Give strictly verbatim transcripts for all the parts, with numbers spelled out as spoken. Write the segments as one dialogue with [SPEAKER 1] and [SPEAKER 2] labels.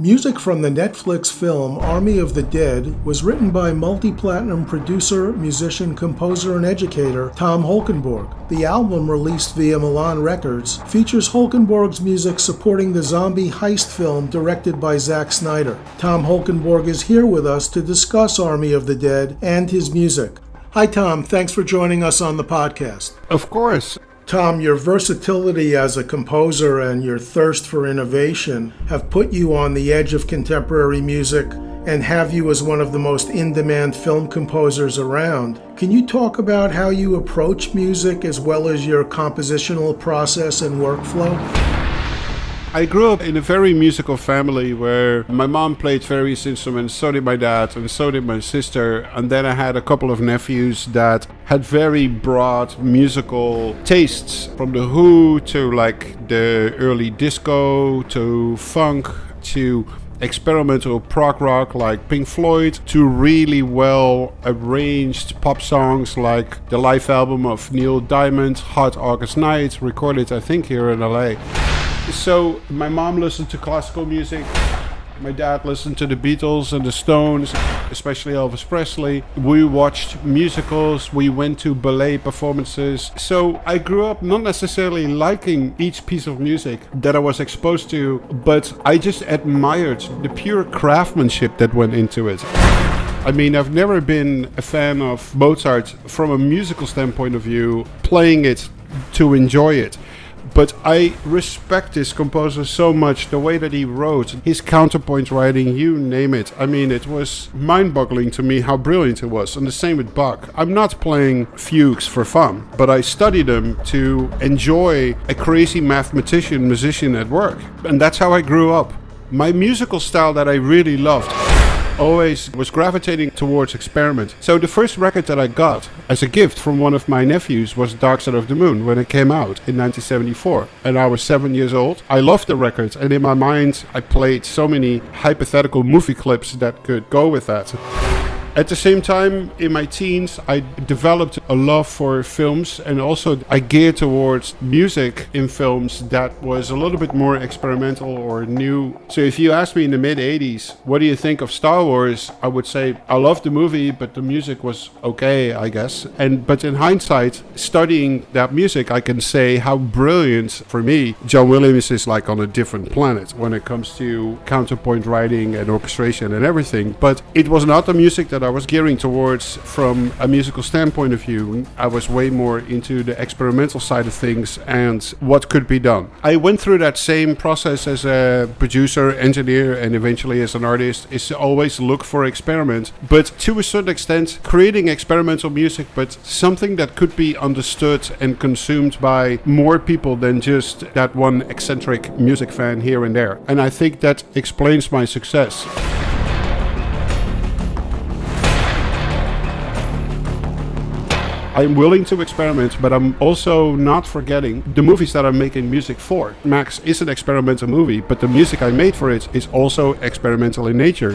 [SPEAKER 1] Music from the Netflix film Army of the Dead was written by multi-platinum producer, musician, composer, and educator Tom Holkenborg. The album, released via Milan Records, features Holkenborg's music supporting the zombie heist film directed by Zack Snyder. Tom Holkenborg is here with us to discuss Army of the Dead and his music. Hi Tom, thanks for joining us on the podcast.
[SPEAKER 2] Of course.
[SPEAKER 1] Tom, your versatility as a composer and your thirst for innovation have put you on the edge of contemporary music and have you as one of the most in-demand film composers around. Can you talk about how you approach music as well as your compositional process and workflow?
[SPEAKER 2] I grew up in a very musical family where my mom played various instruments, so did my dad, and so did my sister. And then I had a couple of nephews that had very broad musical tastes, from the Who to like the early disco to funk to experimental prog rock like Pink Floyd to really well arranged pop songs like the live album of Neil Diamond, Hot August Night, recorded I think here in L A. So my mom listened to classical music, my dad listened to the Beatles and the Stones, especially Elvis Presley. We watched musicals, we went to ballet performances. So I grew up not necessarily liking each piece of music that I was exposed to, but I just admired the pure craftsmanship that went into it. I mean, I've never been a fan of Mozart from a musical standpoint of view, playing it to enjoy it. But I respect this composer so much, the way that he wrote, his counterpoint writing, you name it. I mean, it was mind-boggling to me how brilliant it was. And the same with Bach. I'm not playing fugues for fun, but I study them to enjoy a crazy mathematician, musician at work. And that's how I grew up. My musical style that I really loved always was gravitating towards experiment. So the first record that I got as a gift from one of my nephews was Dark Side of the Moon when it came out in nineteen seventy-four. And I was seven years old. I loved the record, and in my mind I played so many hypothetical movie clips that could go with that. At the same time, in my teens, I developed a love for films, and also I geared towards music in films that was a little bit more experimental or new. So if you asked me in the mid eighties, what do you think of Star Wars? I would say I loved the movie, but the music was okay, I guess. And but in hindsight, studying that music, I can say how brilliant, for me, John Williams is like on a different planet when it comes to counterpoint writing and orchestration and everything. But it was not the music that I was gearing towards from a musical standpoint of view. I was way more into the experimental side of things and what could be done. I went through that same process as a producer, engineer, and eventually as an artist, is to always look for experiment, but to a certain extent creating experimental music, but something that could be understood and consumed by more people than just that one eccentric music fan here and there. And I think that explains my success. I'm willing to experiment, but I'm also not forgetting the movies that I'm making music for. Max is an experimental movie, but the music I made for it is also experimental in nature.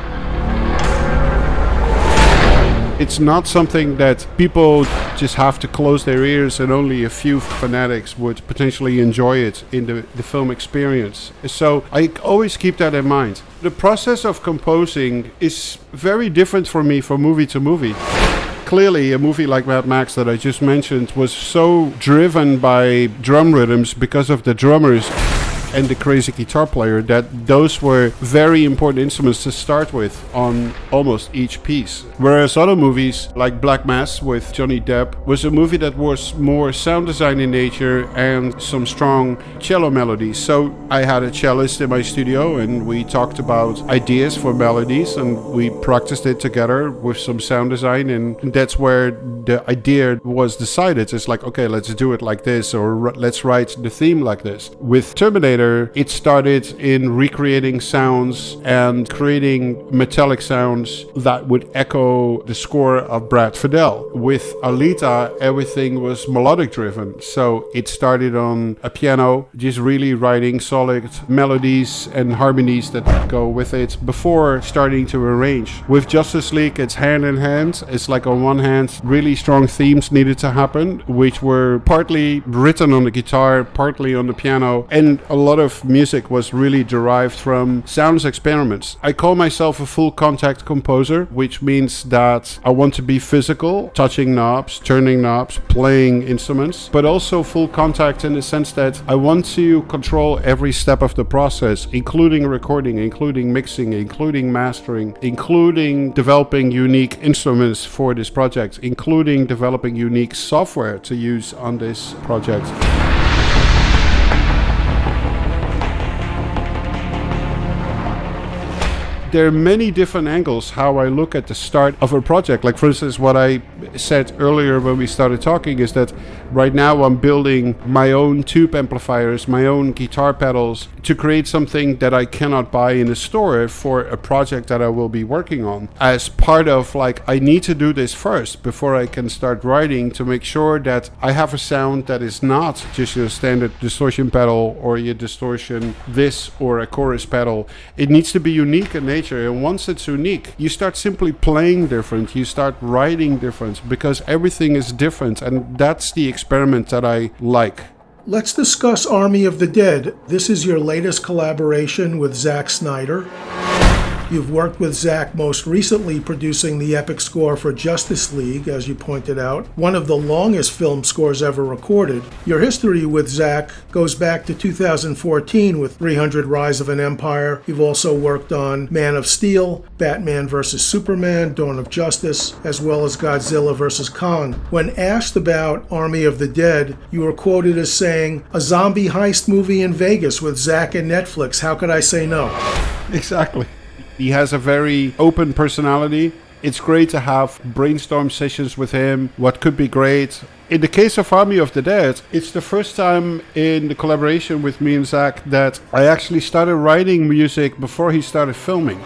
[SPEAKER 2] It's not something that people just have to close their ears and only a few fanatics would potentially enjoy it in the, the film experience. So I always keep that in mind. The process of composing is very different for me from movie to movie. Clearly, a movie like Mad Max that I just mentioned was so driven by drum rhythms because of the drummers and the crazy guitar player that those were very important instruments to start with on almost each piece. Whereas other movies like Black Mass with Johnny Depp was a movie that was more sound design in nature and some strong cello melodies. So I had a cellist in my studio and we talked about ideas for melodies and we practiced it together with some sound design, and that's where the idea was decided. It's like, okay, let's do it like this, or let's write the theme like this. With Terminator, it started in recreating sounds and creating metallic sounds that would echo the score of Brad Fiedel. With Alita, everything was melodic driven. So it started on a piano, just really writing solid melodies and harmonies that go with it before starting to arrange. With Justice League, it's hand in hand. It's like on one hand, really strong themes needed to happen, which were partly written on the guitar, partly on the piano, and a lot lot of music was really derived from sounds experiments. I call myself a full contact composer, which means that I want to be physical, touching knobs, turning knobs, playing instruments, but also full contact in the sense that I want to control every step of the process, including recording, including mixing, including mastering, including developing unique instruments for this project, including developing unique software to use on this project. There are many different angles how I look at the start of a project. Like, for instance, what I said earlier when we started talking is that right now I'm building my own tube amplifiers, my own guitar pedals to create something that I cannot buy in a store for a project that I will be working on. As part of, like, I need to do this first before I can start writing to make sure that I have a sound that is not just your standard distortion pedal or your distortion this or a chorus pedal. It needs to be unique in nature. And once it's unique, you start simply playing different, you start writing different, because everything is different, and that's the experiment that I like.
[SPEAKER 1] Let's discuss Army of the Dead. This is your latest collaboration with Zack Snyder. You've worked with Zack most recently producing the epic score for Justice League, as you pointed out, one of the longest film scores ever recorded. Your history with Zack goes back to two thousand fourteen with three hundred Rise of an Empire. You've also worked on Man of Steel, Batman versus Superman, Dawn of Justice, as well as Godzilla versus Kong. When asked about Army of the Dead, you were quoted as saying, "A zombie heist movie in Vegas with Zack and Netflix. How could I say no?"
[SPEAKER 2] Exactly. He has a very open personality. It's great to have brainstorm sessions with him. What could be great? In the case of Army of the Dead, it's the first time in the collaboration with me and Zack that I actually started writing music before he started filming.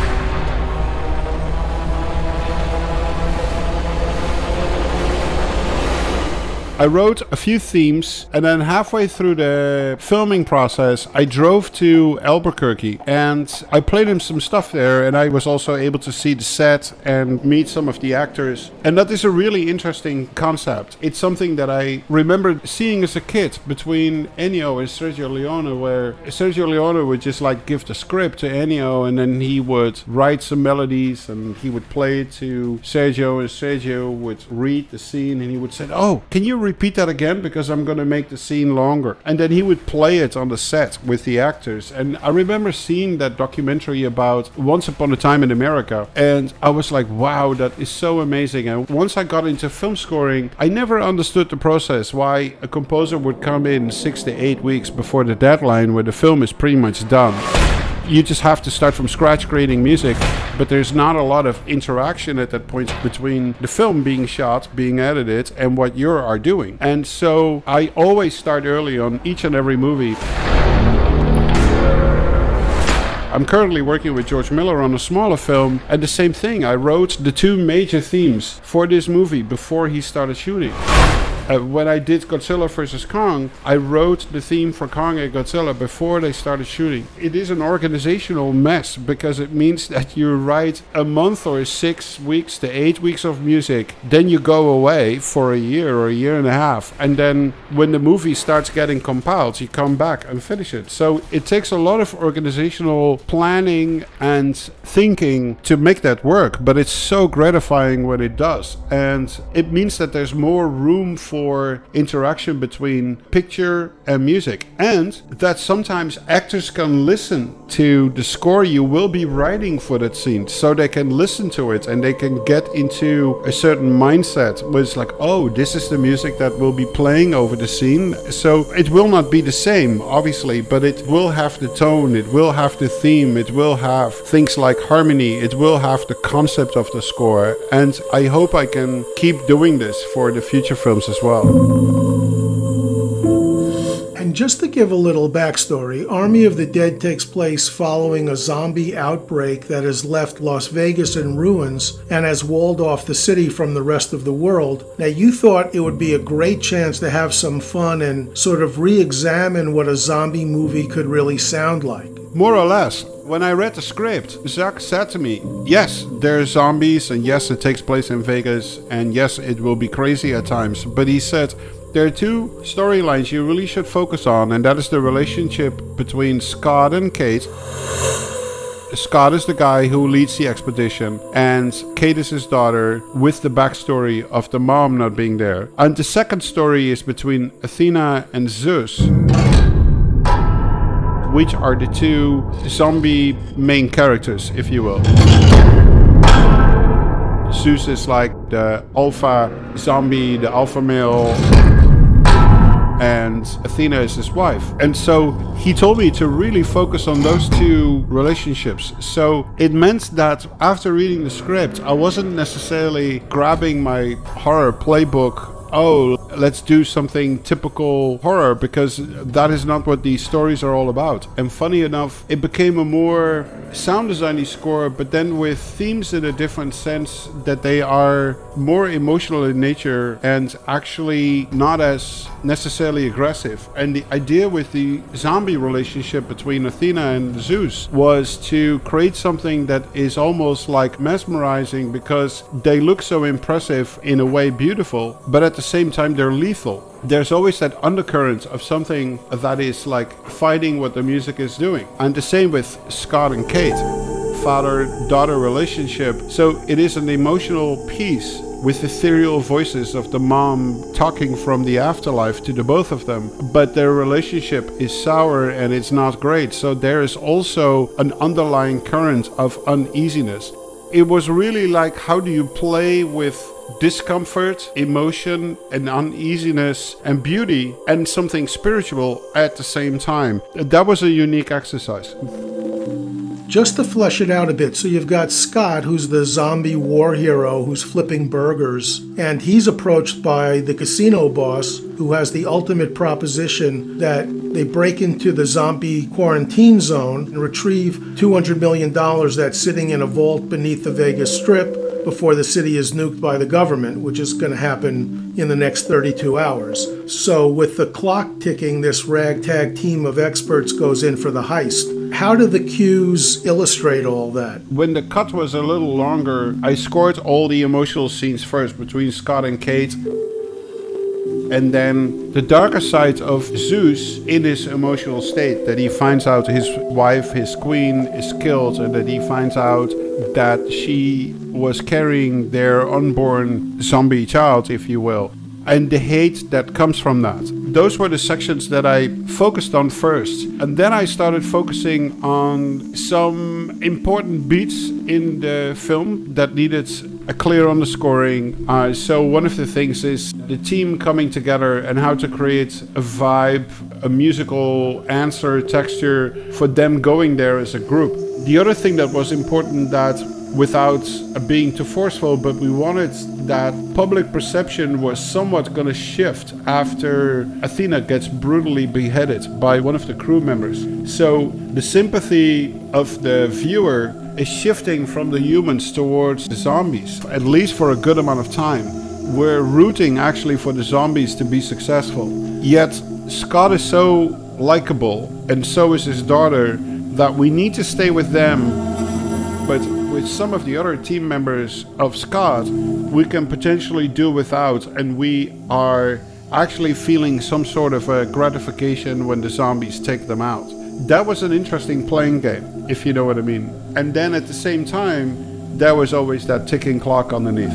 [SPEAKER 2] I wrote a few themes, and then halfway through the filming process, I drove to Albuquerque and I played him some stuff there, and I was also able to see the set and meet some of the actors. And that is a really interesting concept. It's something that I remember seeing as a kid between Ennio and Sergio Leone, where Sergio Leone would just like give the script to Ennio, and then he would write some melodies and he would play it to Sergio, and Sergio would read the scene and he would say, "Oh, can you read repeat that again, because I'm going to make the scene longer." And then he would play it on the set with the actors. And I remember seeing that documentary about Once Upon a Time in America, and I was like, wow, that is so amazing. And once I got into film scoring, I never understood the process, why a composer would come in six to eight weeks before the deadline where the film is pretty much done. You just have to start from scratch creating music, but there's not a lot of interaction at that point between the film being shot, being edited, and what you are doing. And so I always start early on each and every movie. I'm currently working with George Miller on a smaller film, and the same thing. I wrote the two major themes for this movie before he started shooting. Uh, when I did Godzilla versus Kong, I wrote the theme for Kong and Godzilla before they started shooting. It is an organizational mess, because it means that you write a month or six weeks to eight weeks of music, then you go away for a year or a year and a half, and then when the movie starts getting compiled, you come back and finish it. So it takes a lot of organizational planning and thinking to make that work, but it's so gratifying when it does. And it means that there's more room for for interaction between picture and music, and that sometimes actors can listen to the score you will be writing for that scene, so they can listen to it and they can get into a certain mindset where it's like, oh, this is the music that will be playing over the scene. So it will not be the same, obviously, but it will have the tone, it will have the theme, it will have things like harmony, it will have the concept of the score. And I hope I can keep doing this for the future films as well.
[SPEAKER 1] And just to give a little backstory, Army of the Dead takes place following a zombie outbreak that has left Las Vegas in ruins and has walled off the city from the rest of the world. Now, you thought it would be a great chance to have some fun and sort of re-examine what a zombie movie could really sound like.
[SPEAKER 2] More or less. When I read the script, Zack said to me, yes, there are zombies, and yes, it takes place in Vegas, and yes, it will be crazy at times. But he said, There are two storylines you really should focus on, and that is the relationship between Scott and Kate. Scott is the guy who leads the expedition, and Kate is his daughter, with the backstory of the mom not being there. And the second story is between Athena and Zeus, which are the two zombie main characters, if you will. Zeus is like the alpha zombie, the alpha male, and Athena is his wife. And so he told me to really focus on those two relationships. So it meant that after reading the script, I wasn't necessarily grabbing my horror playbook, oh, let's do something typical horror, because that is not what these stories are all about. And funny enough, it became a more sound designy score, but then with themes in a different sense, that they are more emotional in nature and actually not as necessarily aggressive. And the idea with the zombie relationship between Athena and Zeus was to create something that is almost like mesmerizing, because they look so impressive, in a way beautiful, but at the same time they're lethal. There's always that undercurrent of something that is like fighting what the music is doing. And the same with Scott and Kate, father-daughter relationship. So it is an emotional piece with ethereal voices of the mom talking from the afterlife to the both of them. But their relationship is sour and it's not great. So there is also an underlying current of uneasiness. It was really like, how do you play with discomfort, emotion, and uneasiness, and beauty, and something spiritual at the same time? That was a unique exercise.
[SPEAKER 1] Just to flesh it out a bit, so you've got Scott, who's the zombie war hero who's flipping burgers, and he's approached by the casino boss, who has the ultimate proposition that they break into the zombie quarantine zone and retrieve two hundred million dollars that's sitting in a vault beneath the Vegas Strip before the city is nuked by the government, which is going to happen in the next thirty-two hours. So with the clock ticking, this ragtag team of experts goes in for the heist. How do the cues illustrate all that?
[SPEAKER 2] When the cut was a little longer, I scored all the emotional scenes first between Scott and Kate. And then the darker side of Zeus in his emotional state, that he finds out his wife, his queen, is killed, and that he finds out that she was carrying their unborn zombie child, if you will. And the hate that comes from that. Those were the sections that I focused on first. And then I started focusing on some important beats in the film that needed a clear underscoring. Uh, so one of the things is the team coming together and how to create a vibe, a musical answer, texture for them going there as a group. The other thing that was important, that without being too forceful, but we wanted that public perception was somewhat going to shift after Athena gets brutally beheaded by one of the crew members. So the sympathy of the viewer is shifting from the humans towards the zombies, at least for a good amount of time. We're rooting actually for the zombies to be successful. Yet Scott is so likable, and so is his daughter, that we need to stay with them. But with some of the other team members of Scott, we can potentially do without, and we are actually feeling some sort of a gratification when the zombies take them out. That was an interesting playing game, if you know what I mean. And then at the same time, there was always that ticking clock underneath.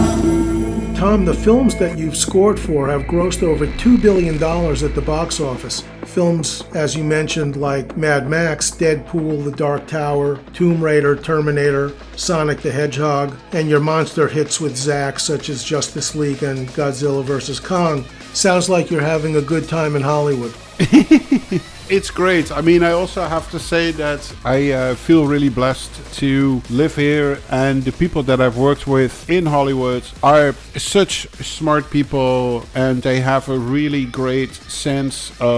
[SPEAKER 1] Tom, the films that you've scored for have grossed over two billion dollars at the box office. Films, as you mentioned, like Mad Max, Deadpool, The Dark Tower, Tomb Raider, Terminator, Sonic the Hedgehog, and your monster hits with Zack, such as Justice League and Godzilla versus Kong. Sounds like you're having a good time in Hollywood.
[SPEAKER 2] It's great. I mean, I also have to say that I uh, feel really blessed to live here, and the people that I've worked with in Hollywood are such smart people, and they have a really great sense of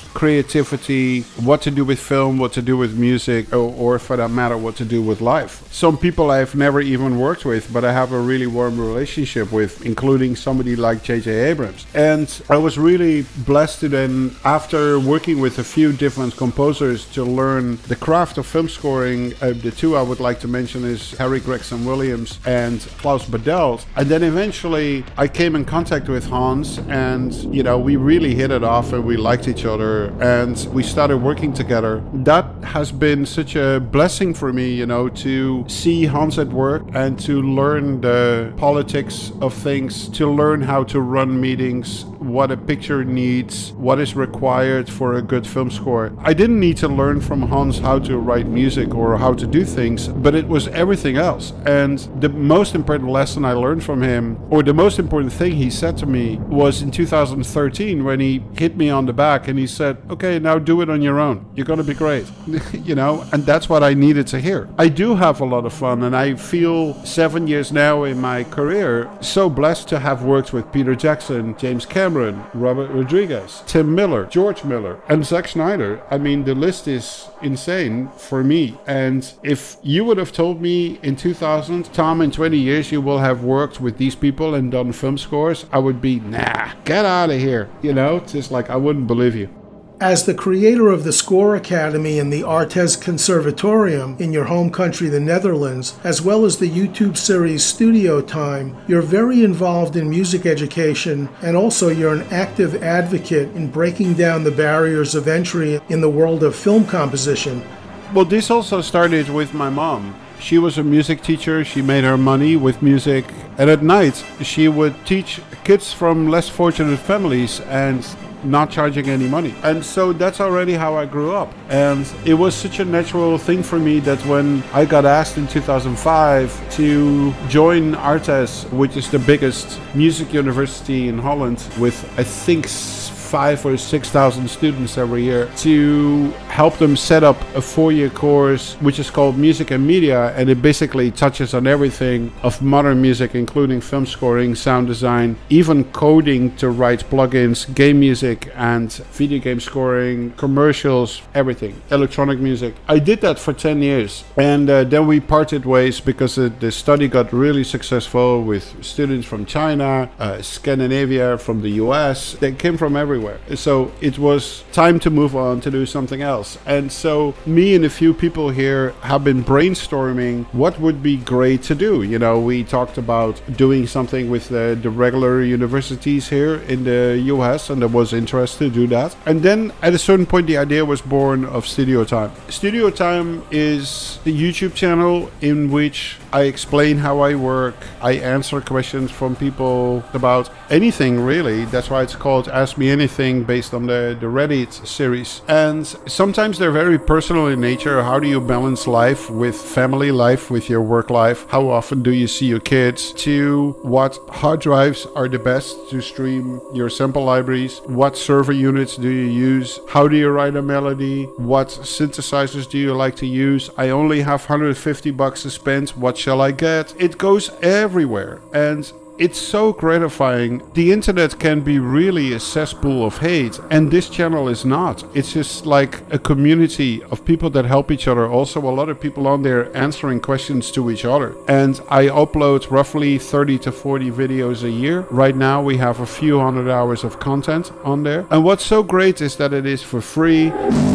[SPEAKER 2] creativity, what to do with film, what to do with music, or, or for that matter, what to do with life. Some people I've never even worked with, but I have a really warm relationship with, including somebody like J J Abrams. And I was really blessed to then, after working with a few different composers, to learn the craft of film scoring. Uh, the two I would like to mention is Harry Gregson Williams and Klaus Badelt. And then eventually I came in contact with Hans, and you know, we really hit it off and we liked each other and we started working together. That has been such a blessing for me, you know, to see Hans at work and to learn the politics of things, to learn how to run meetings, what a picture needs, what is required for a good film score. I didn't need to learn from Hans how to write music or how to do things, but it was everything else. And the most important lesson I learned from him, or the most important thing he said to me, was in two thousand thirteen when he hit me on the back and he said, okay, now do it on your own. You're going to be great. You know, and that's what I needed to hear. I do have a lot of fun, and I feel seven years now in my career so blessed to have worked with Peter Jackson, James Cameron, Robert Rodriguez, Tim Miller, George Miller, and Zack Snyder. I mean, the list is insane for me. And if you would have told me in two thousand, Tom, in twenty years you will have worked with these people and done film scores, I would be, nah, get out of here. You know, just like I wouldn't believe you.
[SPEAKER 1] As the creator of the Score Academy and the Artes Conservatorium in your home country, the Netherlands, as well as the YouTube series Studio Time, you're very involved in music education, and also you're an active advocate in breaking down the barriers of entry in the world of film composition.
[SPEAKER 2] Well, this also started with my mom. She was a music teacher. She made her money with music. And at night, she would teach kids from less fortunate families and not charging any money. And so that's already how I grew up. And it was such a natural thing for me that when I got asked in two thousand five to join Artes, which is the biggest music university in Holland with, I think, five or six thousand students every year, to help them set up a four-year course which is called Music and Media, and it basically touches on everything of modern music, including film scoring, sound design, even coding to write plugins, game music and video game scoring, commercials, everything, electronic music. I did that for ten years, and uh, then we parted ways because uh, the study got really successful with students from China, uh, Scandinavia, from the U S. They came from everywhere. So it was time to move on to do something else. And so me and a few people here have been brainstorming what would be great to do. You know, we talked about doing something with the, the regular universities here in the U S, and there was interest to do that. And then at a certain point, the idea was born of Studio Time. Studio Time is the YouTube channel in which I explain how I work. I answer questions from people about anything, really. That's why it's called Ask Me Anything, based on the, the Reddit series. And sometimes they're very personal in nature. How do you balance life with family life, with your work life? How often do you see your kids? To what hard drives are the best to stream your sample libraries? What server units do you use? How do you write a melody? What synthesizers do you like to use? I only have one hundred fifty bucks to spend. What shall I get? It goes everywhere. And it's so gratifying. The internet can be really a cesspool of hate, and this channel is not. It's just like a community of people that help each other. Also, a lot of people on there answering questions to each other. And I upload roughly thirty to forty videos a year. Right now, we have a few hundred hours of content on there. And what's so great is that it is for free.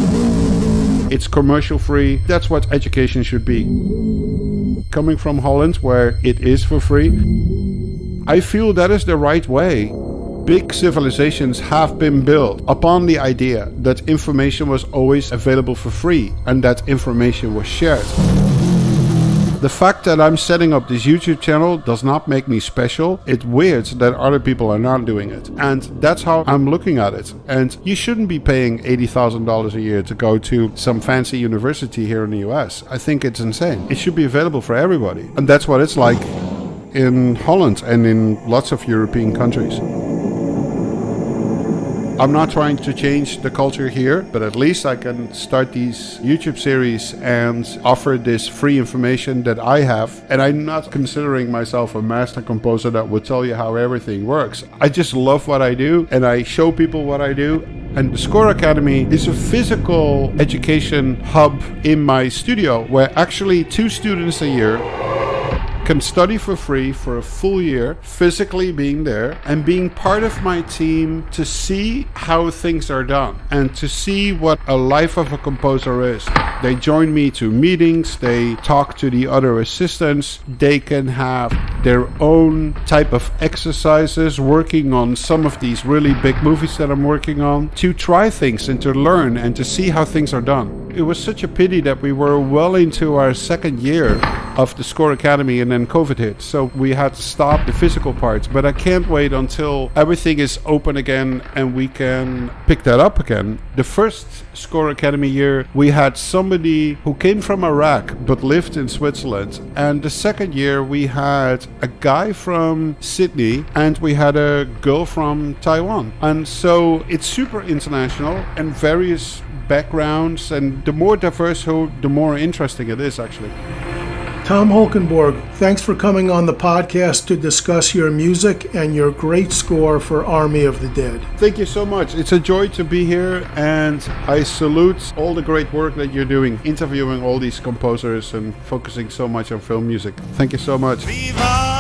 [SPEAKER 2] It's commercial free. That's what education should be. Coming from Holland, where it is for free, I feel that is the right way. Big civilizations have been built upon the idea that information was always available for free and that information was shared. The fact that I'm setting up this YouTube channel does not make me special. It's weird that other people are not doing it. And that's how I'm looking at it. And you shouldn't be paying eighty thousand dollars a year to go to some fancy university here in the U S. I think it's insane. It should be available for everybody. And that's what it's like in Holland and in lots of European countries. I'm not trying to change the culture here, but at least I can start these YouTube series and offer this free information that I have. And I'm not considering myself a master composer that would tell you how everything works. I just love what I do, and I show people what I do. And the Score Academy is a physical education hub in my studio where actually two students a year can study for free for a full year, physically being there and being part of my team to see how things are done and to see what a life of a composer is. They join me to meetings, they talk to the other assistants, they can have their own type of exercises working on some of these really big movies that I'm working on, to try things and to learn and to see how things are done. It was such a pity that we were well into our second year of the Score Academy and then COVID hit, so we had to stop the physical parts. But I can't wait until everything is open again and we can pick that up again. The first Score Academy year we had somebody who came from Iraq but lived in Switzerland, and the second year we had a guy from Sydney and we had a girl from Taiwan. And so it's super international and various backgrounds, and the more diverse, the more interesting it is actually.
[SPEAKER 1] Tom Holkenborg, thanks for coming on the podcast to discuss your music and your great score for Army of the Dead.
[SPEAKER 2] Thank you so much. It's a joy to be here, and I salute all the great work that you're doing, interviewing all these composers and focusing so much on film music. Thank you so much. Viva!